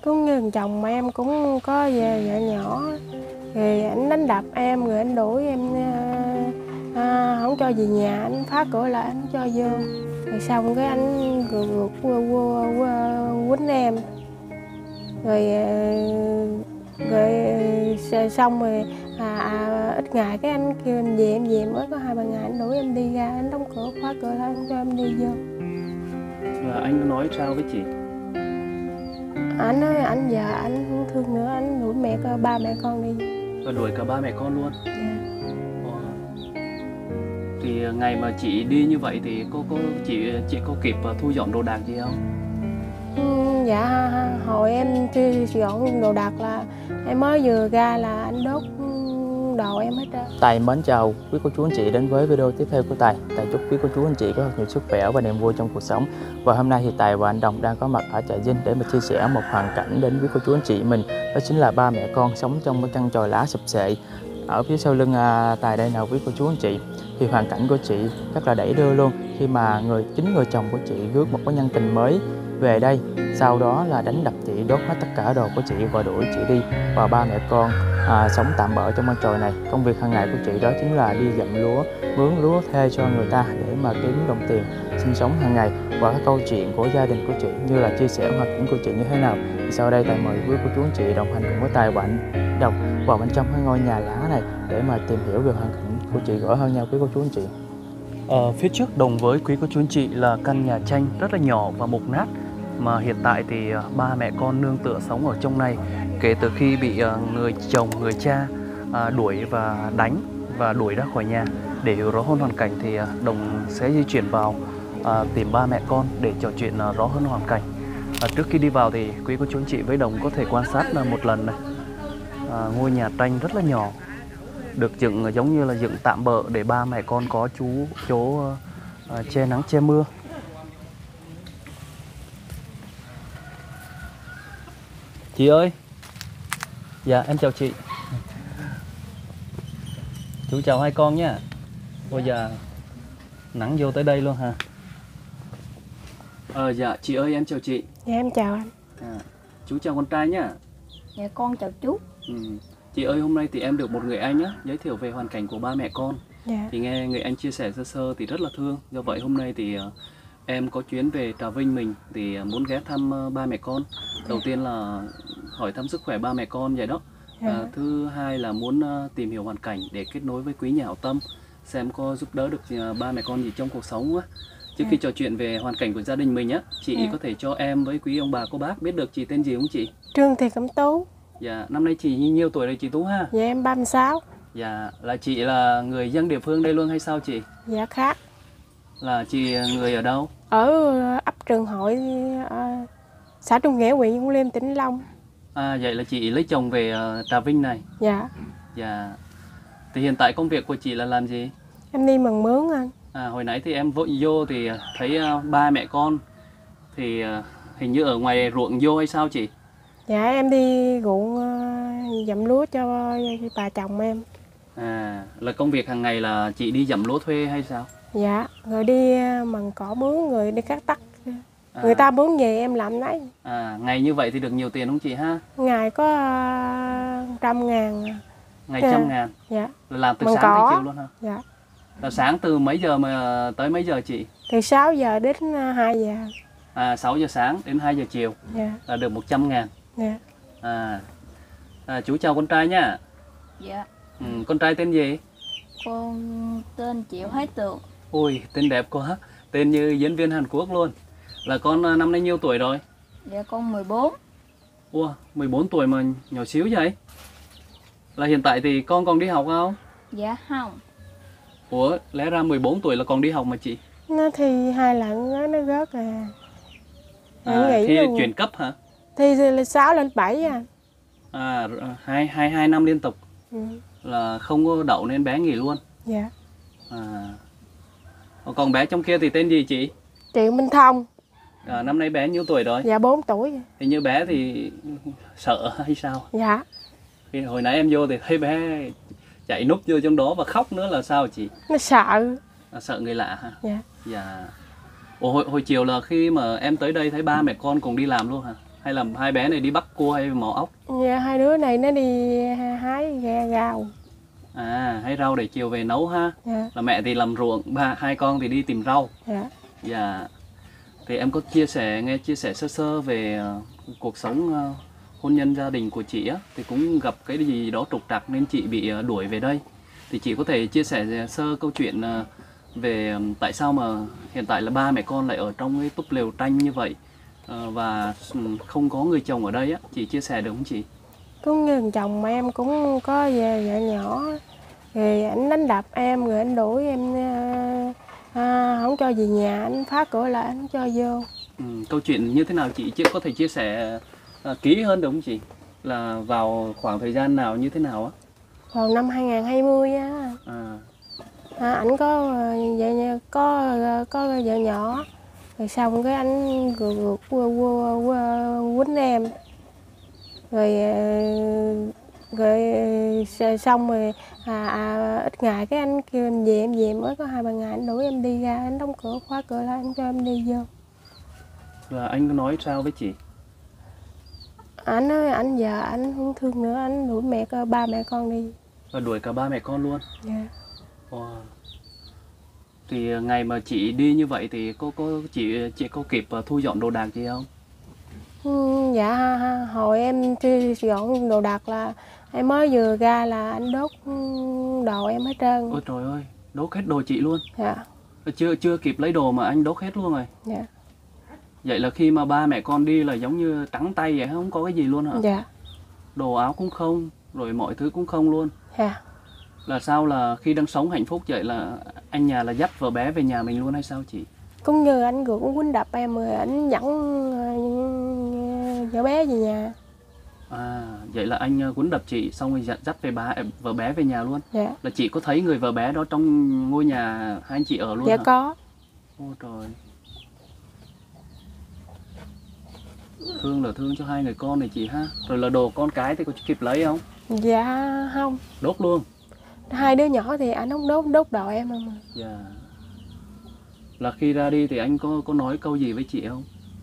cũng như chồng em cũng có vợ nhỏ, rồi anh đánh đập em, rồi anh đuổi em không cho về nhà, anh phá cửa lại anh cho vô, rồi xong cái anh quýnh em, rồi xong rồi ít ngày cái anh kêu em về mới có 2-3 ngày anh đuổi em đi ra, anh đóng cửa khóa cửa lại anh cho em đi vô. Và anh nói sao với chị? Anh nói anh giờ anh không thương nữa, anh đuổi ba mẹ con đi. Và đuổi cả ba mẹ con luôn? Dạ. Thì ngày mà chị đi như vậy thì chị có kịp thu dọn đồ đạc gì không? Dạ, hồi em dọn đồ đạc là em mới vừa ra là anh đốt đồ em hết trơn. Tài mến chào quý cô chú anh chị đến với video tiếp theo của Tài. Tài chúc quý cô chú anh chị có thật nhiều sức khỏe và niềm vui trong cuộc sống. Và hôm nay thì Tài và anh Đồng đang có mặt ở Trà Vinh để mà chia sẻ một hoàn cảnh đến với cô chú anh chị mình. Đó chính là ba mẹ con sống trong cái căn chòi lá sụp xệ. Ở phía sau lưng Tài đây nào quý cô chú anh chị, thì hoàn cảnh của chị rất là đẩy đưa luôn, khi mà chính người chồng của chị rước một cái nhân tình mới về đây, sau đó là đánh đập chị, đốt hết tất cả đồ của chị và đuổi chị đi. Và ba mẹ con sống tạm bợ trong căn chòi này. Công việc hàng ngày của chị đó chính là đi dặm lúa, mướn lúa thuê cho người ta để mà kiếm đồng tiền sinh sống hàng ngày. Và cái câu chuyện của gia đình của chị như là chia sẻ hoàn cảnh của chị như thế nào, thì sau đây Tài mời quý cô chú anh chị đồng hành cùng với Tài và anh Đồng vào bên trong cái ngôi nhà lá này để mà tìm hiểu về hoàn cảnh của chị rõ hơn nha quý cô chú anh chị. Phía trước Đồng với quý cô chú anh chị là căn nhà tranh rất là nhỏ và mục nát, mà hiện tại thì ba mẹ con nương tựa sống ở trong này kể từ khi bị người chồng, người cha đuổi và đánh và đuổi ra khỏi nhà. Để hiểu rõ hơn hoàn cảnh thì Đồng sẽ di chuyển vào tìm ba mẹ con để trò chuyện rõ hơn hoàn cảnh. Trước khi đi vào thì quý cô chú anh chị với Đồng có thể quan sát một lần này. Ngôi nhà tranh rất là nhỏ, được dựng giống như là dựng tạm bợ để ba mẹ con có chỗ che nắng che mưa. Chị ơi. Dạ em chào chị. Chú chào hai con nhé. Ôi dạ, nắng vô tới đây luôn hả? Dạ chị ơi em chào chị. Dạ em chào anh. Chú chào con trai nhá. Dạ con chào chú. Chị ơi, hôm nay thì em được một người anh á giới thiệu về hoàn cảnh của ba mẹ con. Dạ. Thì nghe người anh chia sẻ sơ sơ thì rất là thương. Do vậy hôm nay thì em có chuyến về Trà Vinh mình thì muốn ghé thăm ba mẹ con. Đầu tiên là hỏi thăm sức khỏe ba mẹ con vậy đó. Thứ hai là muốn tìm hiểu hoàn cảnh để kết nối với quý nhà hảo tâm, xem có giúp đỡ được ba mẹ con gì trong cuộc sống á. Trước khi trò chuyện về hoàn cảnh của gia đình mình á, chị có thể cho em với quý ông bà cô bác biết được chị tên gì không chị? Trương Thị Cẩm Tú. Dạ, năm nay chị nhiêu tuổi rồi chị Tú ha? Dạ em 36. Dạ, là chị là người dân địa phương đây luôn hay sao chị? Dạ khác. Là chị người ở đâu? Ở ấp Trường Hội, xã Trung Nghĩa, huyện Vũng Liêm, tỉnh Long. Vậy là chị lấy chồng về Trà Vinh này? Dạ. Dạ. Thì hiện tại công việc của chị là làm gì? Em đi mần mướn anh. Hồi nãy thì em vội vô thì thấy ba mẹ con thì hình như ở ngoài ruộng vô hay sao chị? Dạ em đi ruộng dặm lúa cho bà chồng em. Là công việc hàng ngày là chị đi dặm lúa thuê hay sao? Dạ, rồi đi mần cỏ mướn, người đi cắt tắc. Người ta mướn về em làm nấy. Ngày như vậy thì được nhiều tiền không chị ha? Ngày có 100.000. Ngày 100.000? Dạ. Là làm từ Mần sáng cỏ. tới chiều luôn ha? Dạ. Là sáng từ mấy giờ mà tới mấy giờ chị? Từ 6 giờ đến 2 giờ. 6 giờ sáng đến 2 giờ chiều. Dạ. Là được 100.000. Dạ. Chú chào con trai nha. Dạ. Con trai tên gì? Con tên Triệu Hải Tường. Ôi tên đẹp quá, tên như diễn viên Hàn Quốc luôn. Là con năm nay nhiêu tuổi rồi? Dạ con 14. Ủa 14 tuổi mà nhỏ xíu vậy? Là hiện tại thì con còn đi học không? Dạ không. Ủa lẽ ra 14 tuổi là còn đi học mà chị? Nó thi 2 lần nó rớt à. Thi chuyển cấp hả? Thi lên 6 lên 7 à. Hai năm liên tục. Là không có đậu nên bé nghỉ luôn. Dạ. Còn bé trong kia thì tên gì chị? Triệu Minh Thông. Năm nay bé nhiêu tuổi rồi? Dạ 4 tuổi. Thì như bé thì sợ hay sao? Dạ. Khi hồi nãy em vô thì thấy bé chạy núp vô trong đó và khóc nữa là sao chị? Nó sợ. Sợ người lạ hả? Dạ. Dạ. Ủa hồi chiều là khi mà em tới đây thấy ba mẹ con cùng đi làm luôn hả? Hay là hai bé này đi bắt cua hay mò ốc? Dạ, hai đứa này nó đi hái rau. À, hái rau để chiều về nấu ha. Dạ. Là mẹ thì làm ruộng, hai con thì đi tìm rau. Dạ. Dạ. Thì em có nghe chia sẻ sơ sơ về cuộc sống hôn nhân gia đình của chị á, thì cũng gặp cái gì đó trục trặc nên chị bị đuổi về đây. Thì chị có thể chia sẻ sơ câu chuyện về tại sao mà hiện tại là ba mẹ con lại ở trong cái túp lều tranh như vậy và không có người chồng ở đây á, chị chia sẻ được không chị? Cũng như chồng em cũng có vợ nhỏ, rồi ảnh đánh đập em, rồi anh đuổi em không cho về nhà, anh phá cửa lại anh cho vô. Câu chuyện như thế nào chị có thể chia sẻ kỹ hơn được không chị? Là vào khoảng thời gian nào như thế nào á? Vào năm 2020 á. Ảnh có vợ nhỏ, rồi xong cái anh gượt quýnh em, rồi xong rồi ít ngày cái anh kêu em về mới có 2-3 ngày anh đuổi em đi ra, anh đóng cửa khóa cửa lại anh cho em đi vô. Và anh có nói sao với chị? Anh nói anh giờ anh không thương nữa, anh đuổi ba mẹ con đi. Và đuổi cả ba mẹ con luôn? Dạ. Wow. Thì ngày mà chị đi như vậy thì chị có kịp thu dọn đồ đạc gì không? Dạ, hồi em dọn đồ đạc là em mới vừa ra là anh đốt đồ em hết trơn. Ôi trời ơi, đốt hết đồ chị luôn? Dạ. Chưa kịp lấy đồ mà anh đốt hết luôn rồi? Dạ. Vậy là khi mà ba mẹ con đi là giống như trắng tay vậy, không có cái gì luôn hả? Dạ. Đồ áo cũng không, rồi mọi thứ cũng không luôn? Dạ. Là sao, là khi đang sống hạnh phúc vậy là anh nhà là dắt vợ bé về nhà mình luôn hay sao chị? Cũng như anh gượt quýnh đập em rồi anh dẫn vợ bé về nhà. À, vậy là anh quýnh đập chị xong rồi dắt vợ bé về nhà luôn? Dạ. Là chị có thấy người vợ bé đó trong ngôi nhà hai anh chị ở luôn Dạ hả? có. Ôi trời. Thương là thương cho hai người con này chị ha. Rồi là đồ con cái thì có kịp lấy không? Dạ không. Đốt luôn? Hai đứa nhỏ thì anh không đốt đồ em mà. Dạ. Là khi ra đi thì anh có nói câu gì với chị không?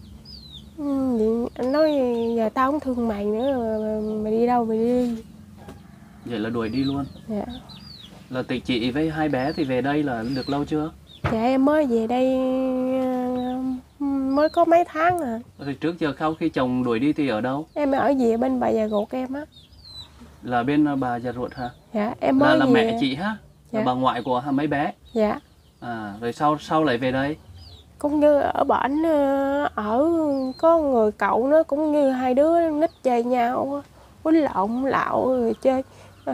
Anh nói giờ tao không thương mày nữa, mày đi đâu mày đi. Vậy là đuổi đi luôn? Dạ. Là chị với hai bé thì về đây là được lâu chưa? Dạ em mới về đây mới có mấy tháng à. Thì trước giờ khi chồng đuổi đi thì ở đâu? Em ở về bên bà già ruột em á. Là bên bà già ruột hả? Dạ em mới là về. mẹ chị ha? Dạ. Là bà ngoại của mấy bé? Dạ. À, rồi sau lại về đây? Cũng như ở bển ở có người cậu nó cũng như hai đứa nít chơi nhau, quýnh lộn lạo rồi chơi.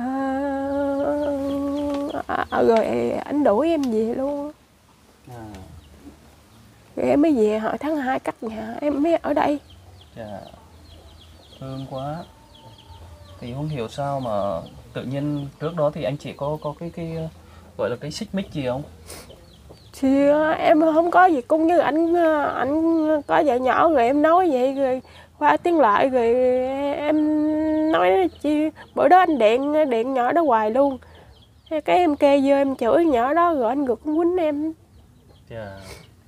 Rồi anh đuổi em về luôn. À. Rồi em mới về hồi tháng 2 cắt nhà em mới ở đây. Dạ. Thương quá. Thì không hiểu sao mà tự nhiên trước đó thì anh chị có cái gọi là cái xích mích gì không? Thì em không có gì, cũng như anh có vợ nhỏ rồi em nói vậy rồi qua tiếng lại rồi em nói chi bữa đó anh điện nhỏ đó hoài luôn. Cái em kê vô em chửi nhỏ đó rồi anh gục quýnh em. Dạ.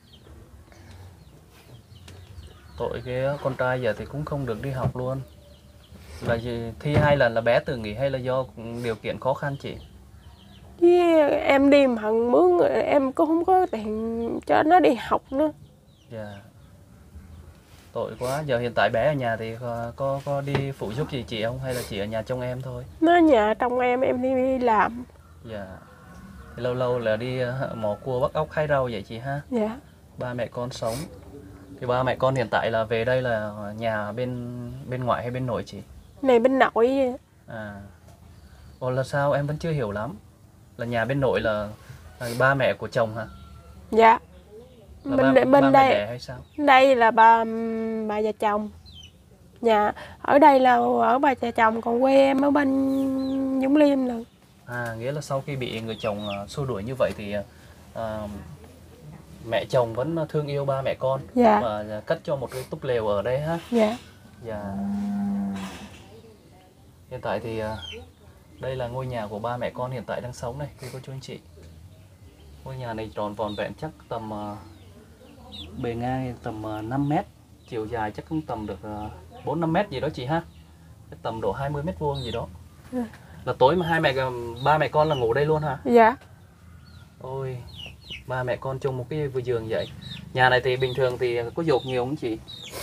Tội cái con trai giờ thì cũng không được đi học luôn. Là gì thi 2 lần là bé tự nghỉ hay là do điều kiện khó khăn chị? Với em đi mà mướn em cũng không có tiền cho nó đi học nữa. Dạ. Tội quá. Giờ hiện tại bé ở nhà thì có đi phụ giúp gì chị không hay là chỉ ở nhà trông em thôi? Nó nhà trong em đi làm. Dạ. Thì lâu lâu là đi mò cua bắt ốc hái rau vậy chị ha? Dạ. Ba mẹ con sống. Thì ba mẹ con hiện tại là về đây là nhà bên ngoại hay bên nội chị? Này bên nội. À. Ồ, là sao em vẫn chưa hiểu lắm. Là nhà bên nội là ba mẹ của chồng hả? Dạ. Là Bên ba đây mẹ đẻ hay sao? đây là bà và chồng. Nhà ở đây là ở bà và chồng, còn quê em ở bên Dũng Liêm lần. À, nghĩa là sau khi bị người chồng xua đuổi như vậy thì mẹ chồng vẫn thương yêu ba mẹ con. Dạ. Và cất cho một cái túp lều ở đây ha? Dạ. Dạ. Hiện tại thì đây là ngôi nhà của ba mẹ con hiện tại đang sống này, quý cô chú anh chị. Ngôi nhà này tròn vòn vẹn chắc tầm bề ngang tầm 5 mét, chiều dài chắc cũng tầm được 4-5 mét gì đó chị ha, tầm độ 20 mét vuông gì đó. Ừ. Là tối mà ba mẹ con là ngủ đây luôn hả? Dạ. Ôi, ba mẹ con chung một cái vừa giường vậy. Nhà này thì bình thường thì có dột nhiều không chị?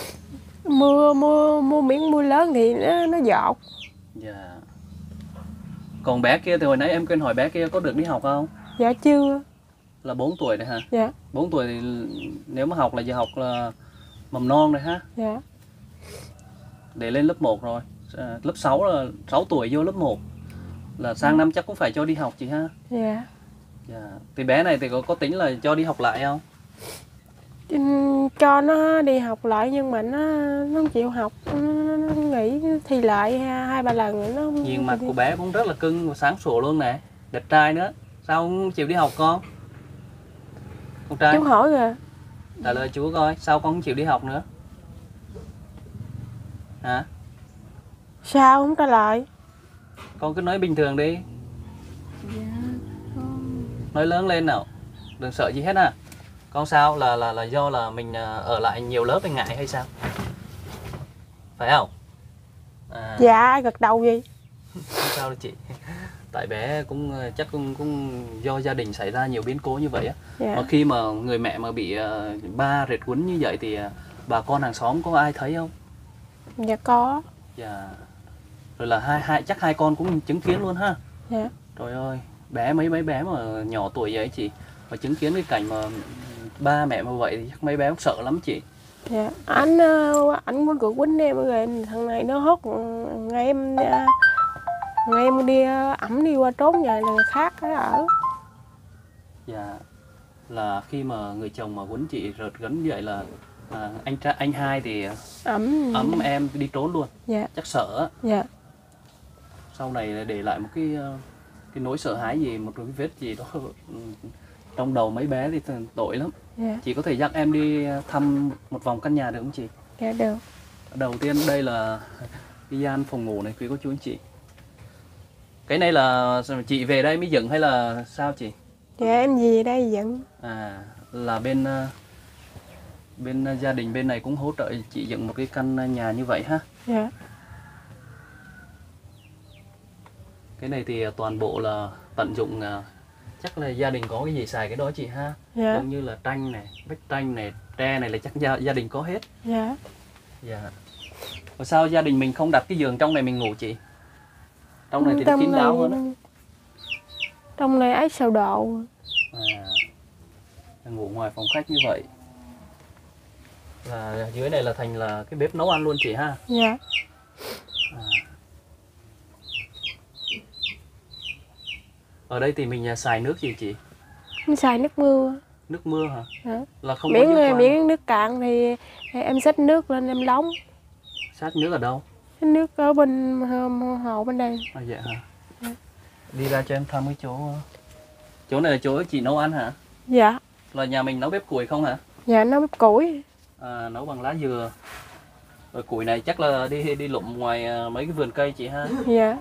Mưa miếng mưa lớn thì nó dột. Dạ. Còn bé kia thì hồi nãy em quên hỏi bé kia có được đi học không? Dạ chưa. Là 4 tuổi này hả? Dạ. 4 tuổi thì nếu mà học là giờ học là mầm non rồi ha. Dạ. Để lên lớp 1 rồi. Lớp 6 là 6 tuổi vô lớp 1. Là sang năm chắc cũng phải cho đi học chị ha. Dạ. Dạ. Thì bé này thì có tính là cho đi học lại không? Cho nó đi học lại nhưng mà nó không chịu học, nó nghỉ thi lại 2-3 lần rồi nó không Nhìn mặt đi. của bé cũng rất là cưng và sáng sủa luôn nè, đẹp trai nữa. Sao không chịu đi học con? Con trai. Chú hỏi rồi. Trả lời chú coi, sao con không chịu đi học nữa? Hả? Sao không trả lời? Con cứ nói bình thường đi, Dạ con nói lớn lên nào, đừng sợ gì hết à. Con sao là do là mình ở lại nhiều lớp mình ngại hay sao? Phải không? À, Dạ gật đầu gì. không sao đâu chị. Tại bé cũng chắc cũng do gia đình xảy ra nhiều biến cố như vậy á. Dạ. Mà khi mà người mẹ mà bị ba rệt quấn như vậy thì bà con hàng xóm có ai thấy không? Dạ có. Dạ. Rồi là chắc hai con cũng chứng kiến luôn ha. Dạ. Trời ơi, mấy bé mà nhỏ tuổi vậy chị mà chứng kiến cái cảnh mà ba mẹ mà vậy thì chắc mấy bé cũng sợ lắm chị. Dạ. Anh muốn cự quýnh em rồi thằng này nó hốt ngày em đi ẩm đi qua trốn nhà người khác nó ở. Dạ. Là khi mà người chồng mà quấn chị rợt gấn như vậy là anh hai thì ấm em đi trốn luôn. Dạ. Chắc sợ á. Dạ. Sau này để lại một cái nỗi sợ hãi gì, một cái vết gì đó trong đầu mấy bé thì tội lắm. Dạ. Chị có thể dắt em đi thăm một vòng căn nhà được không chị? Dạ được. Đầu tiên đây là cái gian phòng ngủ này quý cô chú anh chị. Cái này là chị về đây mới dựng hay là sao chị? Dạ em về đây dựng. À, là bên gia đình bên này cũng hỗ trợ chị dựng một cái căn nhà như vậy ha. Dạ. Cái này thì toàn bộ là tận dụng, chắc là gia đình có cái gì xài cái đó chị ha. Dạ. Giống như là tranh này, vách tranh này, tre này là chắc gia đình có hết. Dạ. Dạ. Và sao gia đình mình không đặt cái giường trong này mình ngủ chị? Trong này thì nó kín đáo hơn á. Trong này ấy sao độ. Ngủ ngoài phòng khách như vậy. Là dưới này là thành là cái bếp nấu ăn luôn chị ha. Dạ. Ở đây thì mình xài nước gì chị? Em xài nước mưa. Nước mưa hả? Dạ. Là không có giếng khoan. Miễn nước cạn thì em xách nước lên em đóng. Sát nước ở đâu? Nước ở bên hồ bên đây. À dạ hả? Dạ. Đi ra cho em thăm cái chỗ này là chỗ chị nấu ăn hả? Dạ. Là nhà mình nấu bếp củi không hả? Dạ nấu bếp củi. Nấu bằng lá dừa. Rồi củi này chắc là đi lụm ngoài mấy cái vườn cây chị ha. Dạ.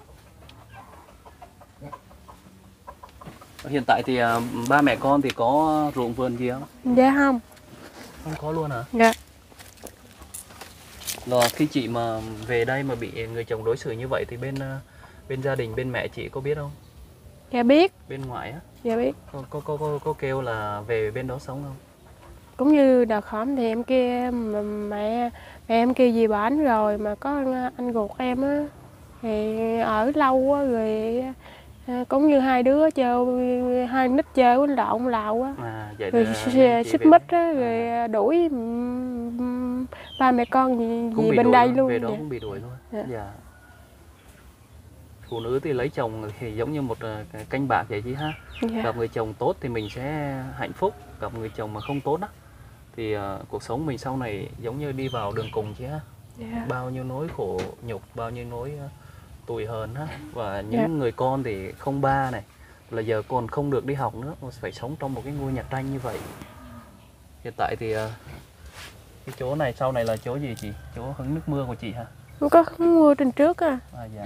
Hiện tại thì ba mẹ con thì có ruộng vườn gì không? Dạ không. Không có luôn hả? Dạ. Là khi chị mà về đây mà bị người chồng đối xử như vậy thì bên gia đình bên mẹ chị có biết không? Dạ biết. Bên ngoại á? Dạ biết. Có kêu là về bên đó sống không? Cũng như đợt hổm thì em kia mẹ em kêu gì bà ảnh rồi mà có anh ruột em á thì ở lâu á rồi cũng như hai đứa chơi, hai nít chơi quýnh lộn lạo á. Vậy Rồi xích mích á rồi đuổi ba mẹ con gì bên đây luôn. Về đó Dạ. cũng bị đuổi luôn. Dạ. Dạ. Phụ nữ thì lấy chồng thì giống như một canh bạc vậy chứ ha. Dạ. Gặp người chồng tốt thì mình sẽ hạnh phúc, gặp người chồng mà không tốt á thì cuộc sống mình sau này giống như đi vào đường cùng chứ ha. Dạ. Bao nhiêu nỗi khổ nhục, bao nhiêu nỗi tủi hờn ha. Và những Dạ. người con thì không ba này, là giờ còn không được đi học nữa, phải sống trong một cái ngôi nhà tranh như vậy. Hiện tại thì cái chỗ này sau này là chỗ gì chị? Chỗ hứng nước mưa của chị hả? Không có mưa trên trước à. Dạ.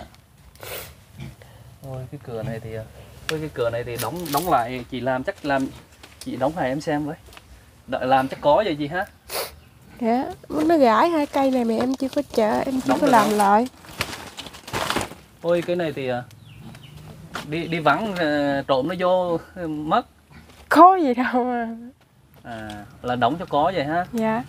Ôi cái cửa này thì đóng lại chị làm, chắc làm chị đóng lại em xem với. Đợi làm chắc có vậy chị ha. Dạ, nó gãi 2 cây này mà em chưa có em chưa Đóng có được làm không? lại. Ôi cái này thì đi vắng trộm nó vô mất. Khó gì đâu mà. Là đóng cho có vậy ha. Dạ.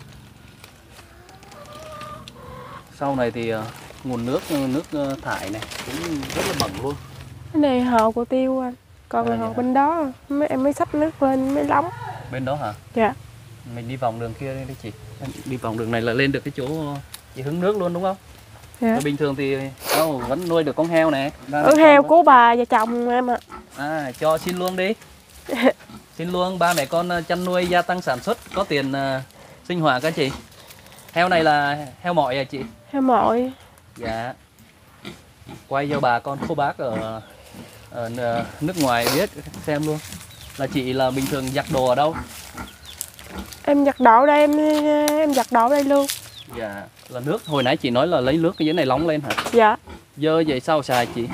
Sau này thì nguồn nước thải này cũng rất là bẩn luôn. Cái này hồ của tiêu anh. Còn À, hồ dạ. bên đó em mới xách nước lên mới lóng. Bên đó hả? Dạ. Mình đi vòng đường kia đi chị. Đi vòng đường này là lên được cái chỗ chị hứng nước luôn đúng không? Dạ. Rồi bình thường thì vẫn nuôi được con heo này. Ở heo của bà và chồng em ạ. Cho xin luôn đi. Xin luôn, ba mẹ con chăn nuôi gia tăng sản xuất, có tiền sinh hoạt các chị. Heo này là heo mọi à chị? Heo mội. Dạ. Quay cho bà con cô bác ở nước ngoài biết xem luôn. Là chị là bình thường giặt đồ ở đâu? Em giặt đồ đây, em giặt đồ đây luôn. Dạ. Là nước, hồi nãy chị nói là lấy nước cái dưới này nóng lên hả? Dạ. Dơ vậy sao xài chị?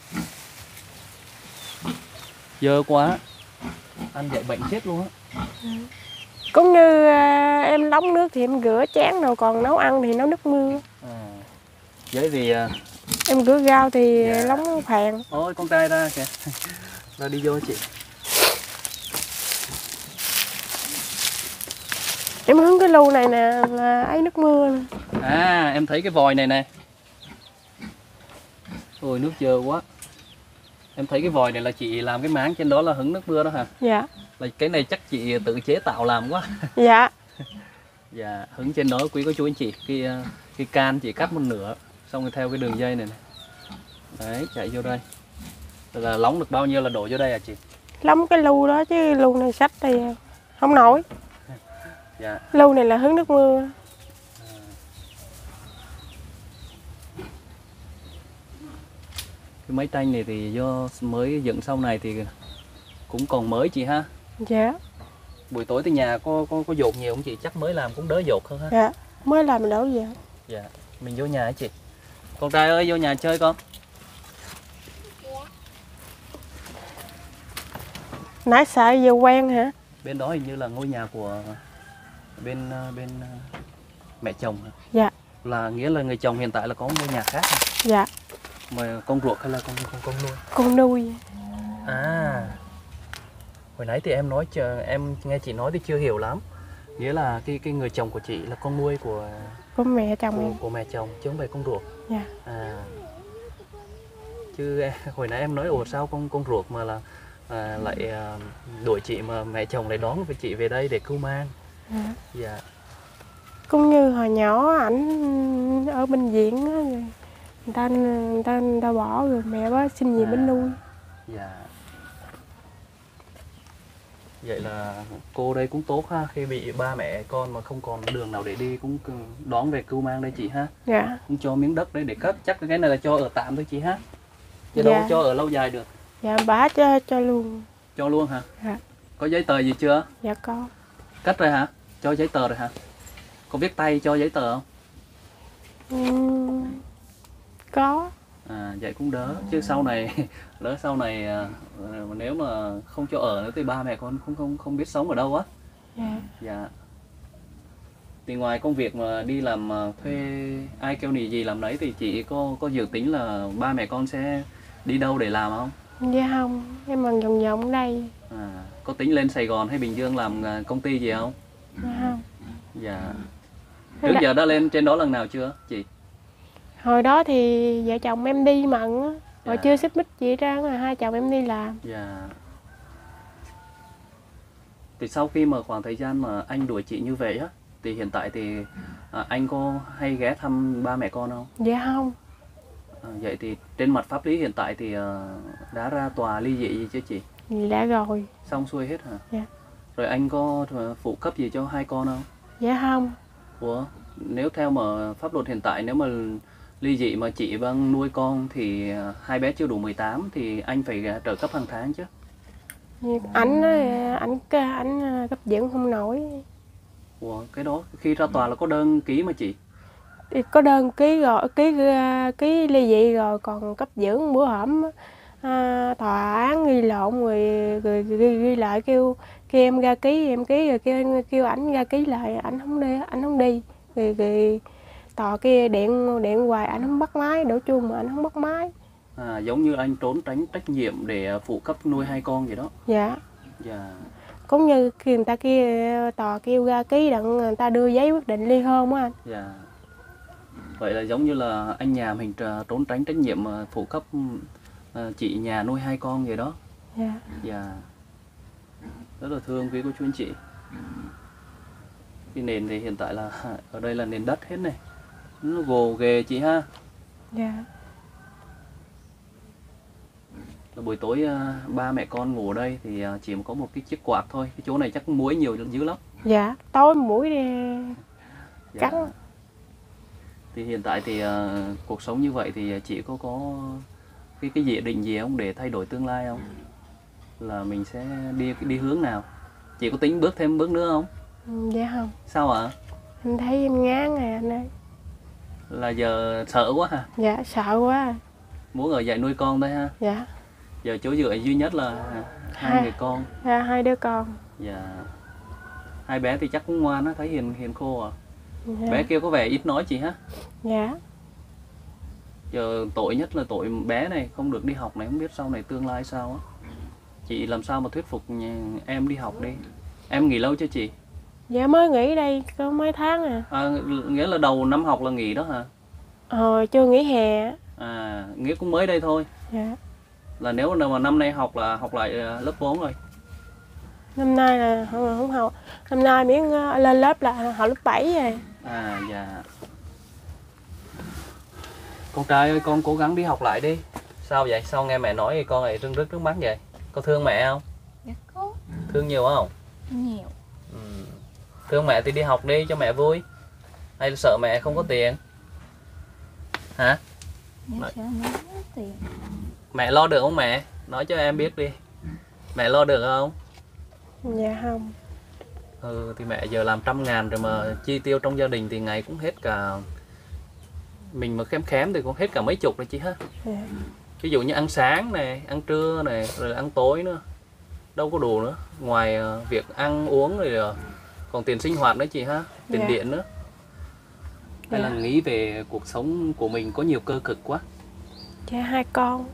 Dơ quá. Ăn vậy bệnh chết luôn á. Cũng như em lóng nước thì em rửa chén rồi, còn nấu ăn thì nấu nước mưa. Vậy thì Em rửa rau thì Dạ. lóng phèn. ôi con trai ra kìa. Ra đi vô chị. Em hứng cái lu này nè là ấy nước mưa nè. Em thấy cái vòi này nè. Ôi nước dơ quá. Em thấy cái vòi này là chị làm cái máng trên đó là hứng nước mưa đó hả? Dạ. Là cái này chắc chị tự chế tạo làm quá. Dạ. Dạ, hứng trên đó quý cô chú anh chị. Cái can chị cắt một nửa, xong rồi theo cái đường dây này này. Đấy, chạy vô đây. Rồi là lóng được bao nhiêu là đổ vô đây à chị? Lóng cái lu đó chứ lu này xách thì không nổi. Dạ. Lu này là hứng nước mưa. Cái máy tanh này thì do mới dựng sau này thì cũng còn mới chị ha. Dạ. Buổi tối thì nhà có dột nhiều không chị? Chắc mới làm cũng đỡ dột hơn ha. Dạ. Mới làm mình đổ vậy. Dạ. Mình vô nhà hả chị? Con trai ơi vô nhà chơi con. Nãy sợ giờ quen hả? Bên đó hình như là ngôi nhà của bên mẹ chồng hả? Dạ. Là nghĩa là người chồng hiện tại là có ngôi nhà khác hả? Dạ. Mà con ruột hay là con nuôi? Con nuôi. Hồi nãy thì em nói em nghe chị nói thì chưa hiểu lắm. Nghĩa là cái người chồng của chị là con nuôi của Mẹ chồng em. của mẹ chồng chứ không phải con ruột. Dạ. Chứ hồi nãy em nói ủa sao con ruột mà là lại đuổi chị mà mẹ chồng lại đón với chị về đây để cưu mang. Dạ. Dạ. Cũng như hồi nhỏ ảnh ở bệnh viện á, người ta bỏ rồi mẹ bác xin về bên nuôi. Dạ. Vậy là cô đây cũng tốt ha, khi bị ba mẹ con mà không còn đường nào để đi cũng đón về cưu mang đây chị ha. Dạ. Cũng cho miếng đất đấy để cất, chắc cái này là cho ở tạm thôi chị ha. Chứ Dạ. đâu cho ở lâu dài được. Dạ bả cho luôn. Cho luôn hả? Dạ. Có giấy tờ gì chưa? Dạ có. Cất rồi hả? Cho giấy tờ rồi hả? Có viết tay cho giấy tờ không? Có. Vậy cũng đỡ. Chứ sau này lỡ sau này nếu mà không cho ở nữa thì ba mẹ con không biết sống ở đâu á. Dạ. Dạ. Thì ngoài công việc mà đi làm thuê ai kêu nỉ gì làm đấy thì chị có dự tính là ba mẹ con sẽ đi đâu để làm không? Dạ không, em bằng vòng vòng ở đây. Có tính lên Sài Gòn hay Bình Dương làm công ty gì không? Dạ không. Dạ. Trước giờ đã lên trên đó lần nào chưa chị? Hồi đó thì vợ chồng em đi mận á, hồi Dạ. chưa xích mích gì ra là hai chồng em đi làm. Dạ. Thì sau khi mà khoảng thời gian mà anh đuổi chị như vậy á, thì hiện tại thì anh có hay ghé thăm ba mẹ con không? Dạ không. Vậy thì trên mặt pháp lý hiện tại thì đã ra tòa ly dị gì chưa chị? Dạ rồi. Xong xuôi hết hả? Dạ. Rồi anh có phụ cấp gì cho hai con không? Dạ không. Ủa, nếu theo mà pháp luật hiện tại nếu mà ly dị mà chị vẫn nuôi con thì hai bé chưa đủ 18 thì anh phải trợ cấp hàng tháng chứ. Ảnh cấp dưỡng không nổi. Ủa, cái đó khi ra tòa là có đơn ký mà chị. Thì có đơn ký rồi, ký ly dị rồi, còn cấp dưỡng bữa hổm tòa án ghi lộn rồi ghi lại kêu em ra ký, em ký rồi kêu ảnh ra ký lại, ảnh không đi rồi tòa kia điện hoài ảnh không bắt máy, đổ chuông mà ảnh không bắt máy. Giống như anh trốn tránh trách nhiệm để phụ cấp nuôi 2 con vậy đó. Dạ. Dạ. Cũng như khi người ta tòa kêu ra ký đặng người ta đưa giấy quyết định ly hôn á anh. Dạ. Vậy là giống như là anh nhà mình trốn tránh trách nhiệm phụ cấp chị nhà nuôi 2 con vậy đó. Dạ. Dạ. Rất là thương quý cô chú anh chị. Cái nền thì hiện tại là ở đây là nền đất hết này, nó gồ ghề chị ha. Dạ. Là buổi tối ba mẹ con ngủ ở đây thì chỉ có một cái chiếc quạt thôi. Cái chỗ này chắc muỗi nhiều dữ lắm. Dạ, tối mũi đi Dạ. cắn. Thì hiện tại thì cuộc sống như vậy thì chị có cái dự định gì không để thay đổi tương lai không? Là mình sẽ đi hướng nào? Chị có tính bước thêm bước nữa không? Dạ không. Sao ạ? Em thấy em ngán rồi anh ơi. Là giờ sợ quá hả? Dạ, sợ quá. Muốn ở dạy nuôi con thôi ha? Dạ. Giờ chỗ dựa duy nhất là hai người con. Dạ, 2 đứa con. Dạ. 2 bé thì chắc cũng ngoan á, thấy hiền khô à. Dạ. Bé kia có vẻ ít nói chị ha? Dạ. Giờ tội nhất là tội bé này không được đi học này, không biết sau này tương lai sao á. Chị làm sao mà thuyết phục em đi học đi. Em nghỉ lâu chưa chị? Dạ mới nghỉ đây có mấy tháng Nghĩa là đầu năm học là nghỉ đó hả? Chưa nghỉ hè. Nghĩa cũng mới đây thôi. Dạ. Là nếu mà năm nay học lại lớp 4 rồi. Năm nay là không học. Năm nay miễn lên lớp là học lớp 7 rồi. Dạ. Con trai ơi, con cố gắng đi học lại đi. Sao vậy? Sao nghe mẹ nói thì con lại rưng rức nước mắt vậy? Có thương mẹ không? Dạ có. Thương nhiều không? Nhiều. Thương mẹ thì đi học đi cho mẹ vui. Hay là sợ mẹ không có tiền? Hả? Dạ sợ mẹ không có tiền. Mẹ lo được không mẹ? Nói cho em biết đi. Mẹ lo được không? Dạ không. Thì mẹ giờ làm 100.000 rồi mà chi tiêu trong gia đình thì ngày cũng hết cả. Mình mà khém thì cũng hết cả mấy chục rồi chị ha. Dạ. Ví dụ như ăn sáng này, ăn trưa này, rồi ăn tối nữa. Đâu có đủ nữa. Ngoài việc ăn uống rồi còn tiền sinh hoạt nữa chị ha. Tiền Dạ. điện nữa. Hay là nghĩ về cuộc sống của mình có nhiều cơ cực quá. Dạ 2 con.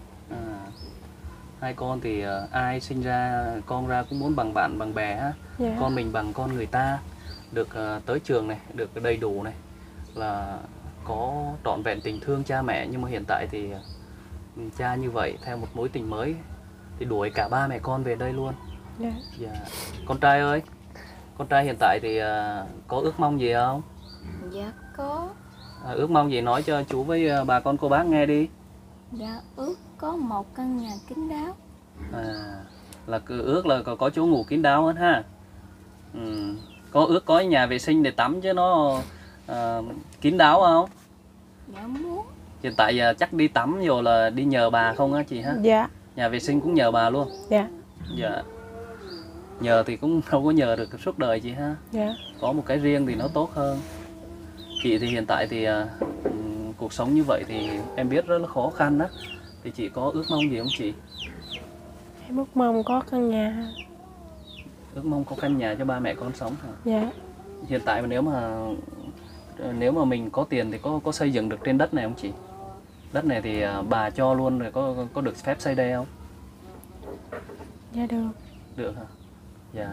2 con thì ai sinh ra con ra cũng muốn bằng bạn bằng bè ha. Dạ. Con mình bằng con người ta, được tới trường này, được đầy đủ này, là có trọn vẹn tình thương cha mẹ. Nhưng mà hiện tại thì cha như vậy theo một mối tình mới thì đuổi cả ba mẹ con về đây luôn. Dạ. Dạ. Con trai ơi, con trai hiện tại thì có ước mong gì không? Dạ có. Ước mong gì nói cho chú với bà con cô bác nghe đi. Dạ ước có một căn nhà kín đáo. Là cứ ước là có chỗ ngủ kín đáo hết ha. Có ước có nhà vệ sinh để tắm chứ nó kín đáo không? Dạ muốn. Hiện tại giờ chắc đi tắm rồi là đi nhờ bà không á chị ha? Dạ. Nhà vệ sinh cũng nhờ bà luôn. Dạ. Dạ. Nhờ thì cũng không có nhờ được suốt đời chị ha. Dạ. Có một cái riêng thì nó tốt hơn. Chị thì hiện tại thì cuộc sống như vậy thì em biết rất là khó khăn đó. Thì chị có ước mong gì không chị? Em ước mong có căn nhà. Ước mong có căn nhà cho ba mẹ con sống hả? Dạ. Hiện tại mà nếu mà mình có tiền thì có xây dựng được trên đất này không chị? Đất này thì bà cho luôn rồi, có được phép xây đây không? Dạ được. Được hả? Dạ.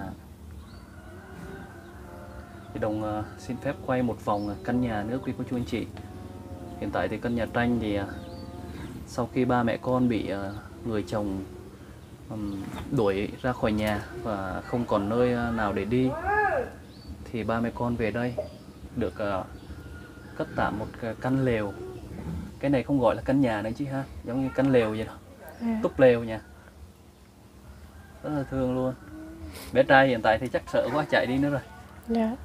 Thì Đồng xin phép quay một vòng căn nhà nữa quý cô chú anh chị. Hiện tại thì căn nhà tranh thì sau khi ba mẹ con bị người chồng đuổi ra khỏi nhà và không còn nơi nào để đi, thì ba mẹ con về đây được cất tạm một căn lều. Cái này không gọi là căn nhà nữa chứ ha, giống như căn lều vậy đó. Túp lều nha. Rất là thương luôn. Bé trai hiện tại thì chắc sợ quá chạy đi nữa rồi. Dạ.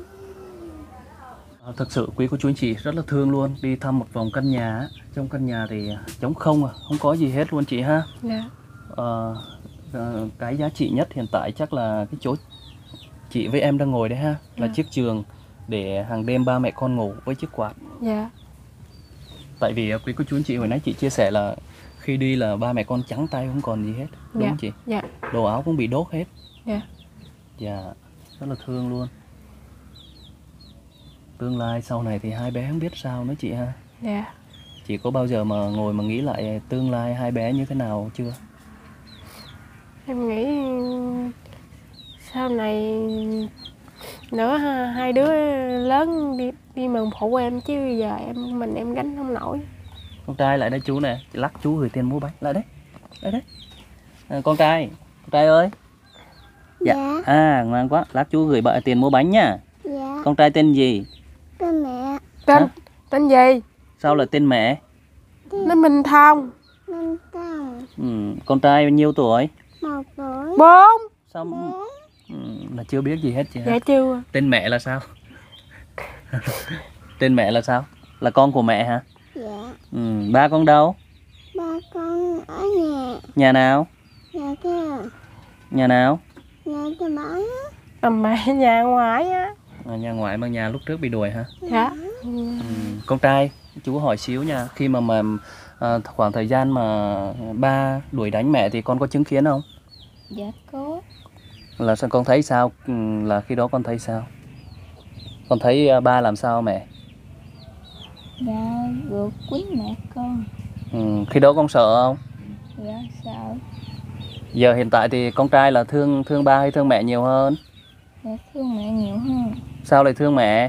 Thật sự quý cô chú anh chị rất là thương luôn. Đi thăm một vòng căn nhà, trong căn nhà thì trống không không có gì hết luôn chị ha. Dạ. Cái giá trị nhất hiện tại chắc là cái chỗ chị với em đang ngồi đấy ha, là chiếc giường để hàng đêm ba mẹ con ngủ với chiếc quạt. Dạ. Tại vì quý cô chú anh chị hồi nãy chị chia sẻ là khi đi là ba mẹ con trắng tay không còn gì hết, đúng Dạ. không chị? Dạ. Đồ áo cũng bị đốt hết. Dạ. Dạ, rất là thương luôn. Tương lai sau này thì hai bé không biết sao nữa chị ha. Dạ. Chị có bao giờ mà ngồi mà nghĩ lại tương lai hai bé như thế nào chưa? Em nghĩ sau này nữa hai đứa lớn đi mừng phụ em, chứ bây giờ em gánh không nổi. Con trai lại đây chú nè, chị lắc chú gửi tiền mua bánh. Lại đấy, lại đấy. Con trai ơi. Dạ. À, ngoan quá, lát chú gửi tiền mua bánh nha. Dạ. Con trai tên gì? Tên mẹ. Tên gì? Sao là tên mẹ? Nó Minh Thông. Minh Thông. Con trai bao nhiêu tuổi? 1 tuổi. 4. Sao là chưa biết gì hết chị hả? Dạ chưa. Tên mẹ là sao? Tên mẹ là sao? Là con của mẹ hả? Dạ. Ba con đâu? Ba con ở nhà. Nhà nào? Nhà kia. Nhà nào? Nhà cho bả. Mẹ nhà ngoại á. Nhà ngoại mà nhà lúc trước bị đuổi hả? Dạ. Con trai, chú hỏi xíu nha. Khi mà khoảng thời gian mà ba đuổi đánh mẹ thì con có chứng kiến không? Dạ có. Là sao con thấy sao? Là khi đó con thấy sao? Con thấy ba làm sao mẹ? Dạ gượt quýnh mẹ con. Khi đó con sợ không? Dạ sợ. Giờ hiện tại thì con trai là thương ba hay thương mẹ nhiều hơn? Dạ thương mẹ nhiều hơn. Sao lại thương mẹ?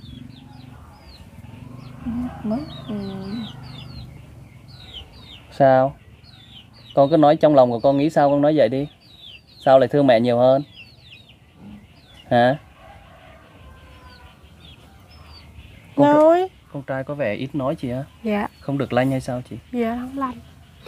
Bởi vì Sao? Con cứ nói trong lòng của con nghĩ sao con nói vậy đi. Sao lại thương mẹ nhiều hơn? Hả? Nói. Con trai có vẻ ít nói chị hả? Dạ. Không được lanh hay sao chị? Dạ không lành.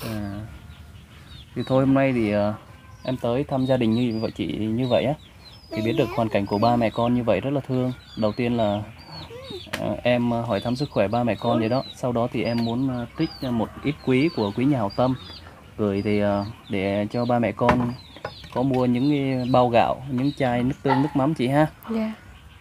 Thì thôi hôm nay thì em tới thăm gia đình như vậy chị như vậy á, thì biết được hoàn cảnh của ba mẹ con như vậy rất là thương. Đầu tiên là em hỏi thăm sức khỏe ba mẹ con vậy đó. Sau đó thì em muốn trích một ít quý của quý nhà hảo tâm gửi thì để cho ba mẹ con có mua những cái bao gạo, những chai nước tương, nước mắm chị ha. Dạ.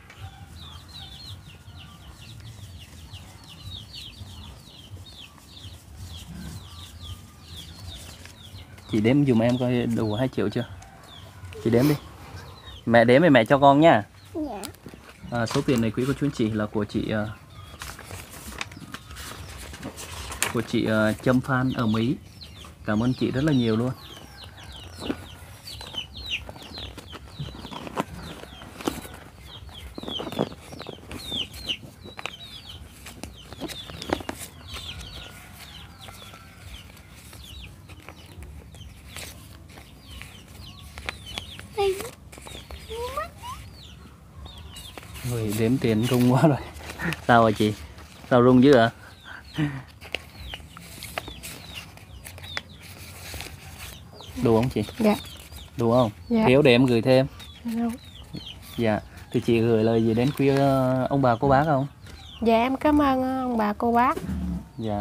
Chị đếm dùm em coi đủ 2 triệu chưa? Chị đếm đi. Mẹ đếm thì mẹ cho con nha. dạ. Số tiền này quý cô chú anh chị là của chị Trâm Phan ở Mỹ. Cảm ơn chị rất là nhiều luôn. Người đếm tiền rung quá rồi. Sao rồi chị? Sao rung dữ ạ? Đủ không chị? Dạ. Đủ không? Dạ. Thiếu để em gửi thêm. Dạ. Dạ. Thì chị gửi lời gì đến quý ông bà cô bác không? Dạ em cảm ơn ông bà cô bác. Dạ.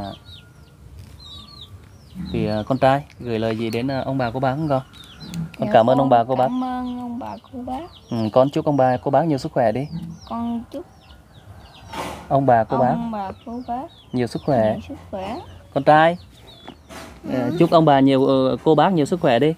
Thì con trai gửi lời gì đến ông bà cô bác không con? Con Dạ, cảm ơn ông bà cô bác. Cảm ơn ông bà cô bác. Con chúc ông bà cô bác nhiều sức khỏe đi. Con chúc Ông bà cô bác ông bà cô bác nhiều sức khỏe. nhiều sức khỏe. Con trai chúc ông bà nhiều cô bác nhiều sức khỏe đi.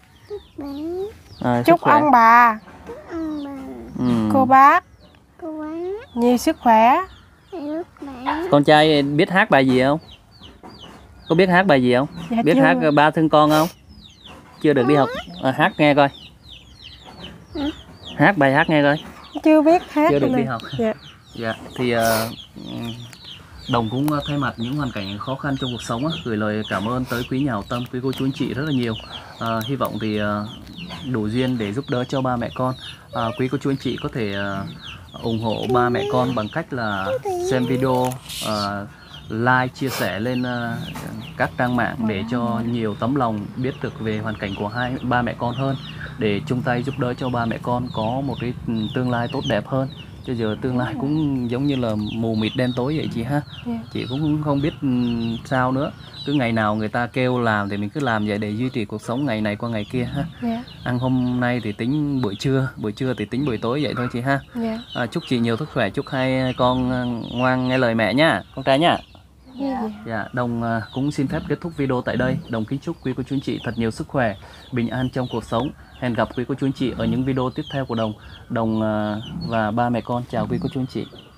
Chúc sức khỏe. ông bà Ông bà cô bác cô bác nhiều sức khỏe. sức khỏe. Con trai biết hát bài gì không? Có biết hát bài gì không? Dạ Biết chưa. hát Ba Thương Con không? Chưa được đi học. Hát nghe coi. Hát bài hát nghe coi. Chưa biết hát. Chưa được này. đi học. Dạ. Dạ thì Đồng cũng thay mặt những hoàn cảnh khó khăn trong cuộc sống gửi lời cảm ơn tới quý nhà hảo tâm, quý cô chú anh chị rất là nhiều. Hy vọng thì đủ duyên để giúp đỡ cho ba mẹ con. Quý cô chú anh chị có thể ủng hộ ba mẹ con bằng cách là xem video, like, chia sẻ lên các trang mạng để cho nhiều tấm lòng biết được về hoàn cảnh của ba mẹ con hơn, để chung tay giúp đỡ cho ba mẹ con có một cái tương lai tốt đẹp hơn. Chứ giờ tương lai cũng giống như là mù mịt đen tối vậy chị ha. Yeah. Chị cũng không biết sao nữa. Cứ ngày nào người ta kêu làm thì mình cứ làm vậy để duy trì cuộc sống ngày này qua ngày kia ha. Yeah. Ăn hôm nay thì tính buổi trưa thì tính buổi tối vậy thôi chị ha. Yeah. Chúc chị nhiều sức khỏe, chúc hai con ngoan nghe lời mẹ nha, con trai nha. Dạ. Dạ, Đồng cũng xin phép kết thúc video tại đây. Đồng kính chúc quý cô chú anh chị thật nhiều sức khỏe, bình an trong cuộc sống. Hẹn gặp quý cô chú anh chị ở những video tiếp theo của Đồng. Đồng và ba mẹ con chào quý cô chú anh chị.